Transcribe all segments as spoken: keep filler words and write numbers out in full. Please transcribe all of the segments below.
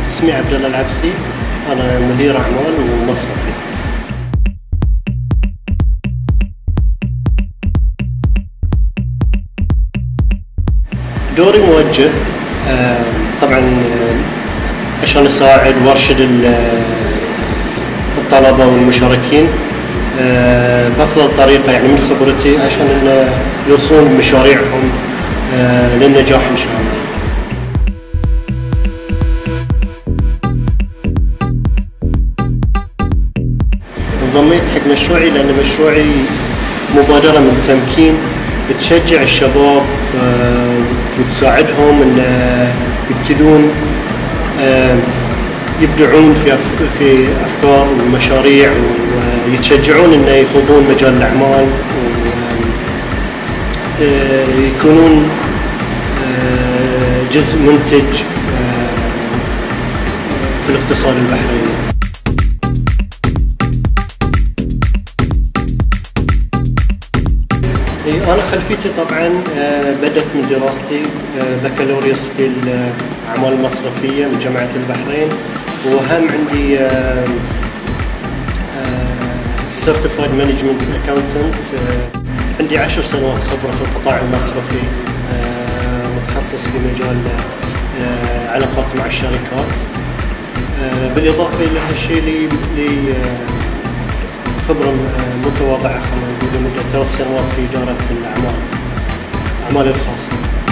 اسمي عبد الله العبسي، أنا مدير أعمال ومصرفي. دوري موجه، طبعا عشان أساعد وأرشد الطلبة والمشاركين بأفضل طريقة، يعني من خبرتي عشان إنه يوصلون بمشاريعهم للنجاح إن شاء الله. انضميت حق مشروعي لأن مشروعي مبادرة من التمكين بتشجع الشباب وتساعدهم إن يبتدون يبدعون في في أفكار ومشاريع، ويتشجعون إن يخوضون مجال الأعمال ويكونون جزء منتج في الاقتصاد البحريني. أنا خلفيتي طبعا بدأت من دراستي بكالوريوس في الأعمال المصرفية من جامعة البحرين، وهم عندي Certified Management Accountant. عندي عشر سنوات خبرة في القطاع المصرفي، متخصص في مجال علاقات مع الشركات، بالإضافة إلى هالشيء لي خبرة متواضعة خلينا نقول لمدة ثلاث سنوات في إدارة الأعمال أعمالي الخاصة.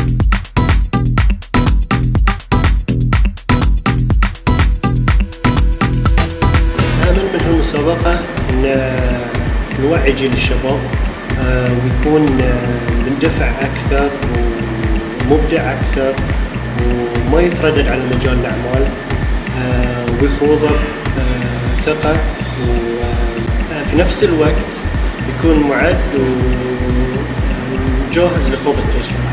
آمل من هالمسابقة إن نوعي جيل الشباب ويكون مندفع أكثر ومبدع أكثر وما يتردد على مجال الأعمال ويخوضه ثقة، في نفس الوقت يكون معد وجاهز لخوض التجربة.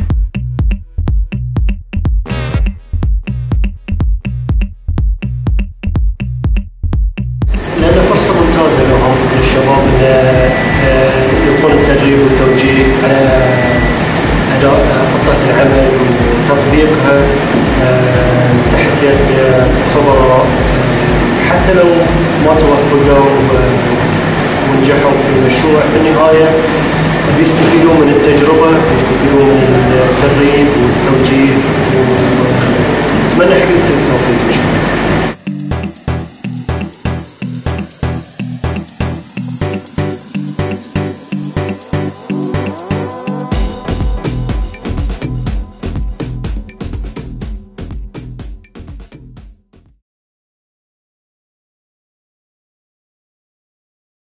لأنه فرصة ممتازة لهم للشباب أن يقومون التدريب والتوجيه على أداء خطة العمل وتطبيقها تحت يد خبراء، حتى لو ما توفقوا ونجحوا في المشروع في النهاية بيستفيدون من التجربة، بيستفيدون من التدريب والتوجيه.